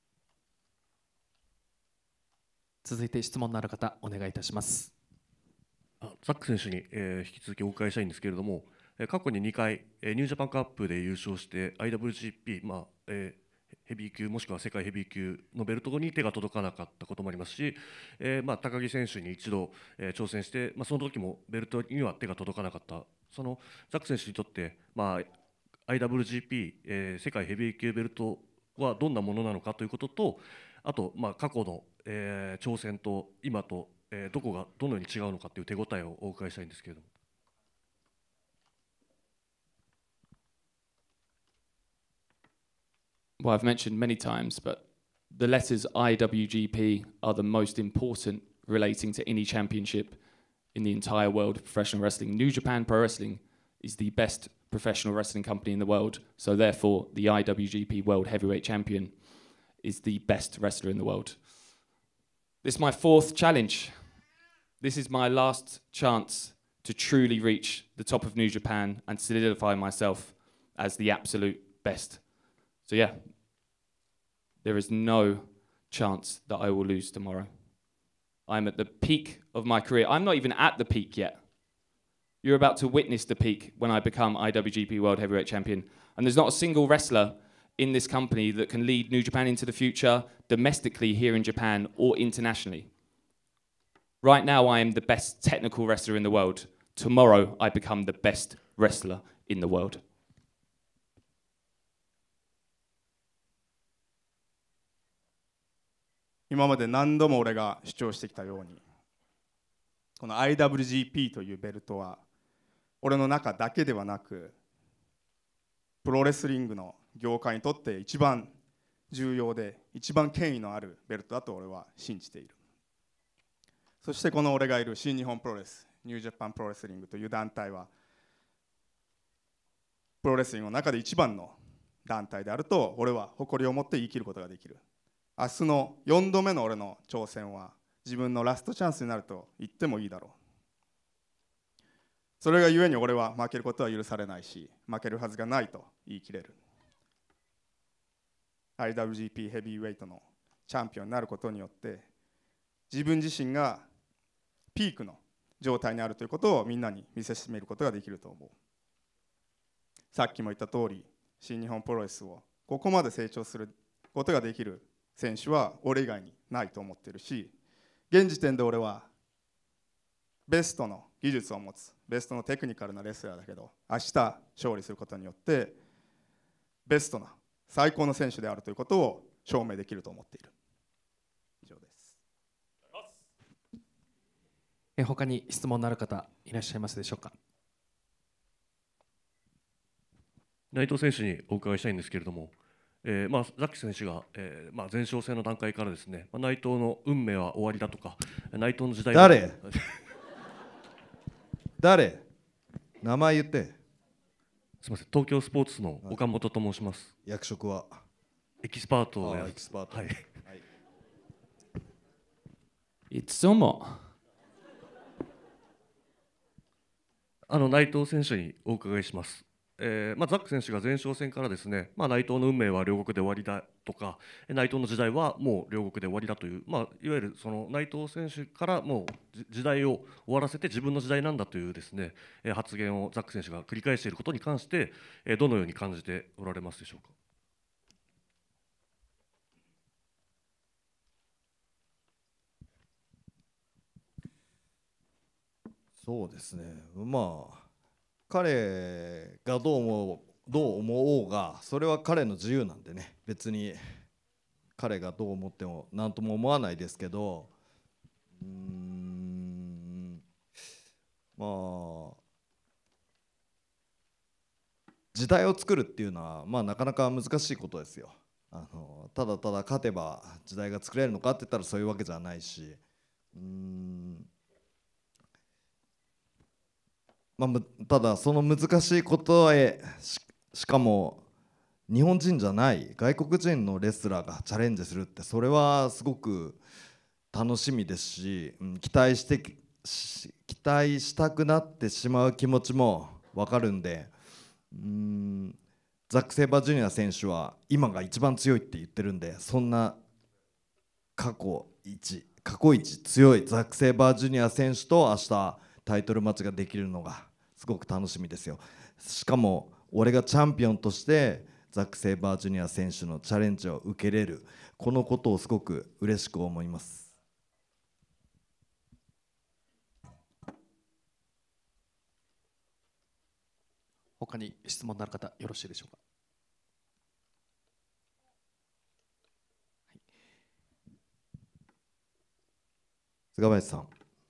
Speaker 1: 続いて質問のある方、お願いいたします。
Speaker 5: ザック選手に、引き続きお伺いしたいんですけれども、過去に2回、ニュージャパンカップで優勝して IWGP、ヘビー級もしくは世界ヘビー級のベルトに手が届かなかったこともありますし、高木選手に一度、挑戦して、その時もベルトには手が届かなかった、そのザック選手にとって、IWGP、世界ヘビー級ベルトはどんなものなのかということと、あと、過去の、挑戦と今と、どこがどのように違うのかという手応えをお伺いしたいんですけれども。
Speaker 10: Well, I've mentioned many times, but the letters IWGP are the most important relating to any championship in the entire world of professional wrestling. New Japan Pro Wrestling is the best professional wrestling company in the world, so therefore the IWGP World Heavyweight Champion is the best wrestler in the world. This is my 4th challenge. This is my last chance to truly reach the top of New Japan and solidify myself as the absolute best. So yeah, there is no chance that I will lose tomorrow. I'm at the peak of my career. I'm not even at the peak yet. You're about to witness the peak when I become IWGP World Heavyweight Champion. And there's not a single wrestler in this company that can lead New Japan into the future, domestically here in Japan or internationally. Right now, I am the best technical wrestler in the world. Tomorrow, I become the best wrestler in the world.
Speaker 9: 今まで何度も俺が主張してきたように、この IWGP というベルトは俺の中だけではなくプロレスリングの業界にとって一番重要で一番権威のあるベルトだと俺は信じている。そしてこの俺がいる新日本プロレス、ニュージャパンプロレスリングという団体はプロレスリングの中で一番の団体であると俺は誇りを持って言い切ることができる。明日の4度目の俺の挑戦は自分のラストチャンスになると言ってもいいだろう。それがゆえに俺は負けることは許されないし、負けるはずがないと言い切れる。IWGP ヘビーウェイトのチャンピオンになることによって自分自身がピークの状態にあるということをみんなに見せしめることができると思う。さっきも言った通り、新日本プロレスをここまで成長することができる選手は俺以外にないと思っているし、現時点で俺はベストの技術を持つ、ベストのテクニカルなレスラーだけど、明日勝利することによってベストな最高の選手であるということを証明できると思っている。以上です。
Speaker 1: 他に質問のある方いらっしゃいますでしょうか。
Speaker 5: 内藤選手にお伺いしたいんですけれども、ザッキ選手が、前哨戦の段階からですね、内藤の運命は終わりだとか、内藤の時代は
Speaker 11: 誰名前言って。
Speaker 5: すみません、東京スポーツの岡本と申します。
Speaker 11: 役職は
Speaker 5: エキスパートをやる。
Speaker 11: エキスパート、
Speaker 5: はい、
Speaker 10: いつも
Speaker 5: 内藤選手にお伺いします。ザック選手が前哨戦からですね、内藤の運命は両国で終わりだとか、内藤の時代はもう両国で終わりだという、いわゆるその内藤選手からもう時代を終わらせて自分の時代なんだというですね、発言をザック選手が繰り返していることに関して、どのように感じておられますでしょうか。
Speaker 11: そうですね、彼がどう思おうがそれは彼の自由なんでね、別に彼がどう思っても何とも思わないですけど、時代を作るっていうのはなかなか難しいことですよ。ただただ勝てば時代が作れるのかって言ったらそういうわけじゃないし、ただその難しいことへ しかも日本人じゃない外国人のレスラーがチャレンジするって、それはすごく楽しみですし、期待したくなってしまう気持ちも分かるんで、ザック・セイバージュニア選手は今が一番強いって言ってるんで、そんな過去一強いザック・セイバージュニア選手と明日タイトルマッチができるのがすごく楽しみですよ。しかも俺がチャンピオンとしてザック・セイバージュニア選手のチャレンジを受けれる、このことをすごく嬉しく思います。
Speaker 1: 他に質問のある方よろしいでしょうか。
Speaker 11: 菅林さん、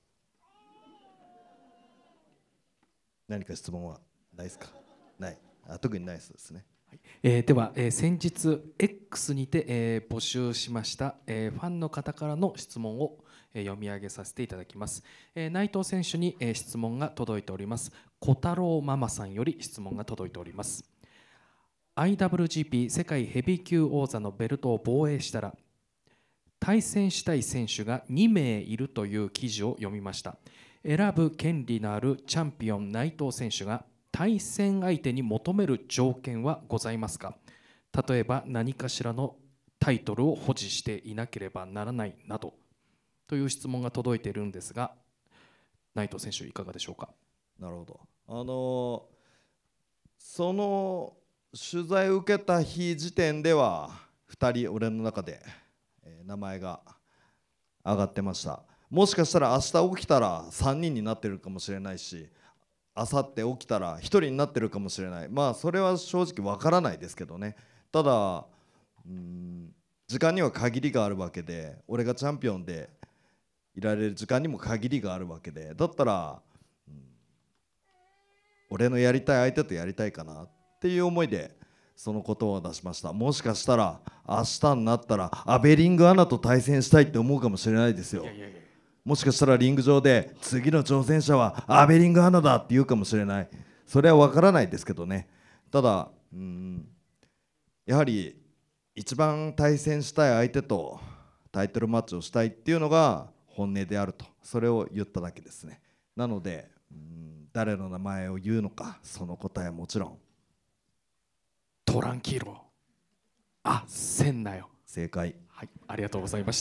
Speaker 11: 何か質問はないですか。ない。特にないですね。
Speaker 1: では、先日 X にて、募集しました、ファンの方からの質問を、読み上げさせていただきます。内藤選手に、質問が届いております。小太郎ママさんより質問が届いております。 IWGP 世界ヘビー級王座のベルトを防衛したら対戦したい選手が2名いるという記事を読みました。選ぶ権利のあるチャンピオン内藤選手が対戦相手に求める条件はございますか。例えば何かしらのタイトルを保持していなければならないなどという質問が届いているんですが、内藤選手いかがでしょうか。
Speaker 11: なるほど。その取材を受けた日時点では2人俺の中で名前が上がってました。もしかしたら明日起きたら3人になってるかもしれないし、明後日起きたら1人になってるかもしれない。それは正直わからないですけどね。ただ時間には限りがあるわけで、俺がチャンピオンでいられる時間にも限りがあるわけで、だったら俺のやりたい相手とやりたいかなっていう思いでその言葉を出しました。もしかしたら明日になったらアベリングアナと対戦したいって思うかもしれないですよ。もしかしたらリング上で次の挑戦者はアベリングアナだって言うかもしれない。それは分からないですけどね。ただやはり一番対戦したい相手とタイトルマッチをしたいっていうのが本音であると、それを言っただけですね。なので誰の名前を言うのか、その答えはもちろん
Speaker 1: トランキーロ。あ、せんなよ。
Speaker 11: 正解。
Speaker 1: はい、ありがとうございました。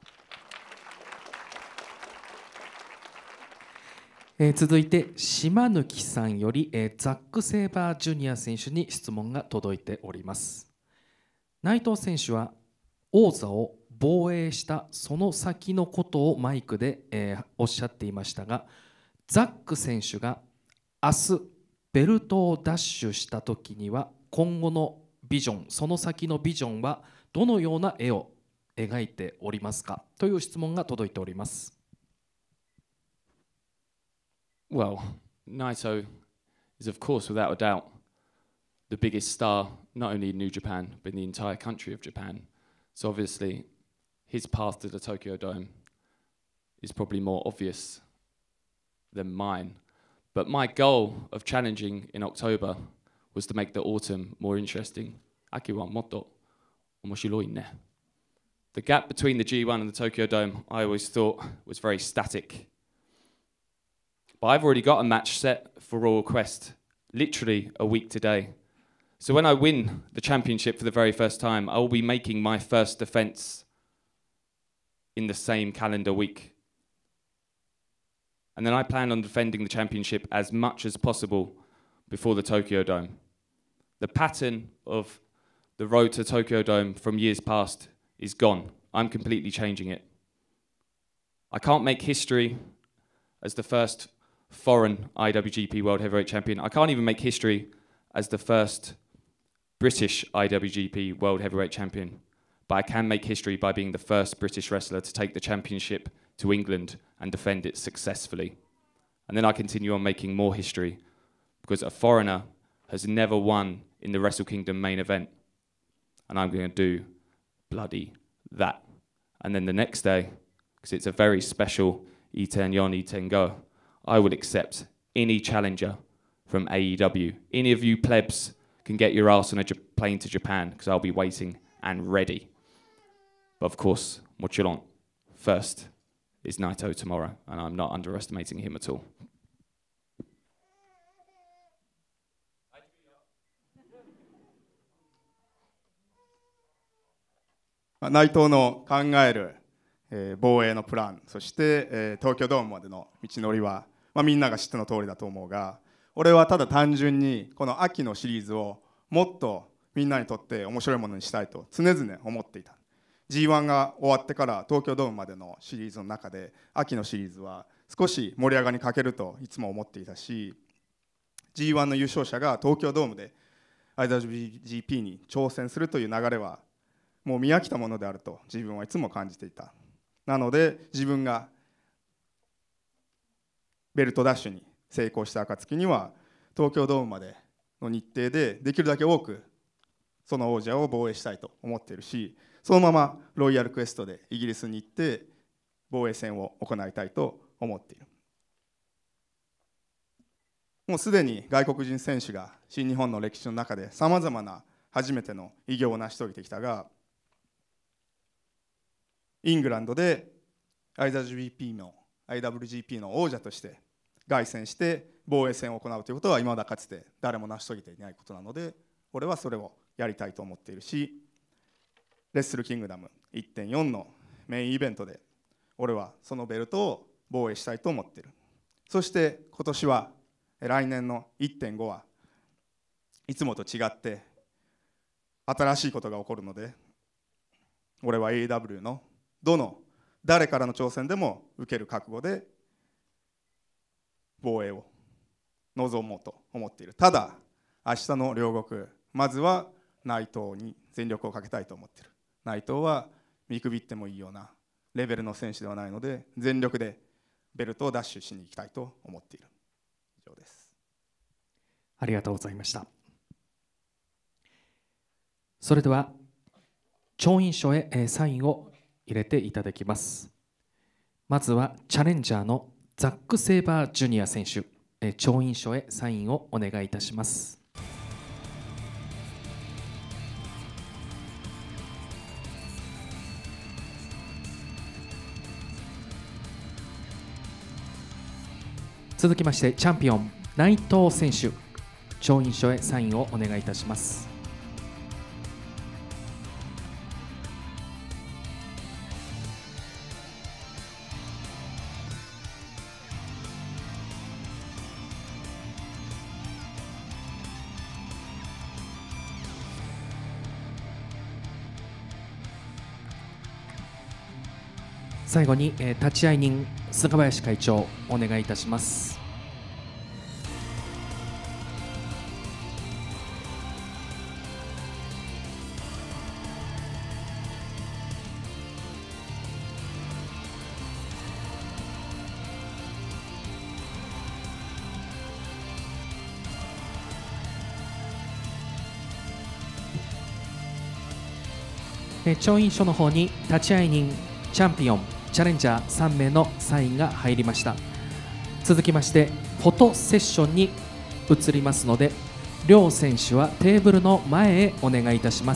Speaker 1: 続いて島貫さんより、ザック・セイバージュニア選手に質問が届いております。内藤選手は王座を防衛したその先のことをマイクで、おっしゃっていましたが、ザック選手が明日ベルトを奪取した時には今後のビジョン、その先のビジョンはどのような絵を描いておりますかという質問が届いております。
Speaker 10: Well, Naito is, of course, without a doubt, the biggest star, not only in New Japan, but in the entire country of Japan. So obviously, his path to the Tokyo Dome is probably more obvious than mine. But my goal of challenging in October was to make the autumn more interesting. Aki wa motto omoshiroi ne. The gap between the G1 and the Tokyo Dome, I always thought, was very static. But I've already got a match set for Royal Quest, literally a week today. So when I win the championship for the very first time, I will be making my first defense in the same calendar week. And then I plan on defending the championship as much as possible before the Tokyo Dome. The pattern of the road to Tokyo Dome from years past is gone. I'm completely changing it. I can't make history as the first foreign IWGP World Heavyweight Champion. I can't even make history as the first British IWGP World Heavyweight Champion. But I can make history by being the first British wrestler to take the championship to England and defend it successfully. And then I continue on making more history because a foreigner has never won in the Wrestle Kingdom main event. And I'm going to do bloody that. And then the next day, because it's a very special Iten Yon, Iten Go, I will accept any challenger from AEW. Any of you plebs can get your ass on a plane to Japan because I'll be waiting and ready. But of course, mochiron, first is Naito tomorrow, and I'm not underestimating him at all.
Speaker 9: 内藤の考える、防衛のプラン、そして、東京ドームまでの道のりは、みんなが知っての通りだと思うが、俺はただ単純にこの秋のシリーズをもっとみんなにとって面白いものにしたいと常々思っていた。 G1 が終わってから東京ドームまでのシリーズの中で秋のシリーズは少し盛り上がりに欠けるといつも思っていたし、 G1 の優勝者が東京ドームで IWGP に挑戦するという流れはもう見飽きたものであると自分はいつも感じていた。なので自分がベルトダッシュに成功した暁には東京ドームまでの日程でできるだけ多くその王者を防衛したいと思っているし、そのままロイヤルクエストでイギリスに行って防衛戦を行いたいと思っている。もうすでに外国人選手が新日本の歴史の中でさまざまな初めての偉業を成し遂げてきたが、イングランドで IWGP の王者として凱旋して防衛戦を行うということは未だかつて誰も成し遂げていないことなので、俺はそれをやりたいと思っているし、レッスルキングダム 1.4 のメインイベントで俺はそのベルトを防衛したいと思っている。そして今年は来年の 1.5 はいつもと違って新しいことが起こるので、俺は AEW の誰からの挑戦でも受ける覚悟で防衛を望もうと思っている。ただ明日の両国、まずは内藤に全力をかけたいと思っている。内藤は見くびってもいいようなレベルの選手ではないので、全力でベルトを奪取しに行きたいと思っている。以上です。
Speaker 1: ありがとうございました。 それでは調印書へサインを入れていただきます。まずはチャレンジャーのザック・セイバージュニア選手、調印書へサインをお願いいたします。続きましてチャンピオン内藤選手、調印書へサインをお願いいたします。最後に立会人菅林会長お願いいたします。調印書の方に立会人、チャンピオン、チャレンジャー3名のサインが入りました。続きましてフォトセッションに移りますので、両選手はテーブルの前へお願いいたします。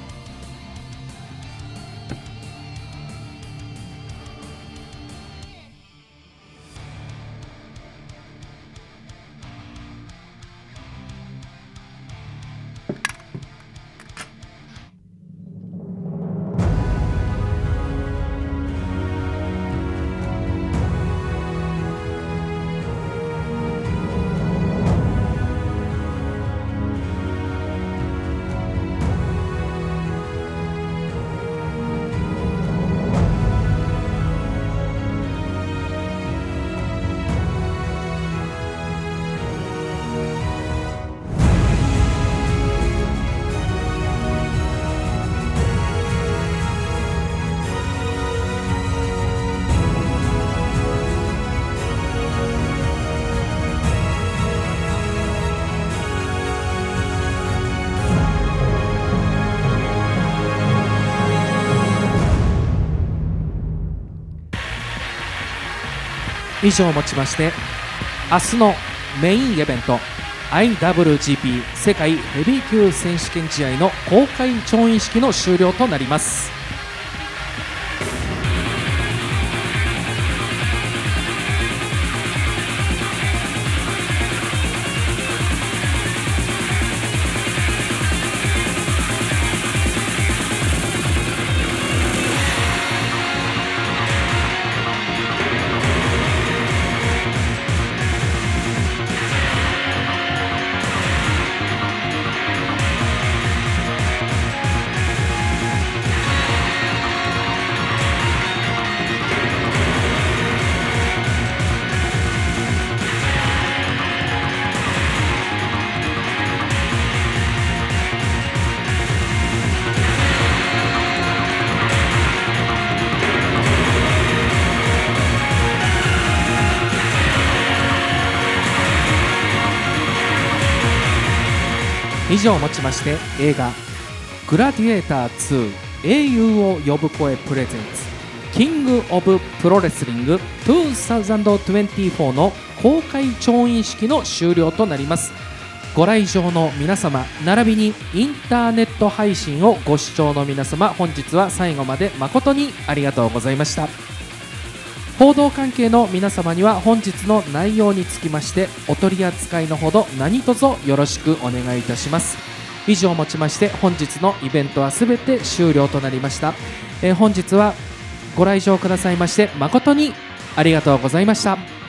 Speaker 1: 以上をもちまして明日のメインイベント IWGP 世界ヘビー級選手権試合の公開調印式の終了となります。以上をもちまして映画「グラディエーター2英雄を呼ぶ声プレゼンツキングオブプロレスリング2024」の公開調印式の終了となります。ご来場の皆様並びにインターネット配信をご視聴の皆様、本日は最後まで誠にありがとうございました。報道関係の皆様には本日の内容につきましてお取り扱いのほど何卒よろしくお願いいたします。以上をもちまして本日のイベントはすべて終了となりました。本日はご来場くださいまして誠にありがとうございました。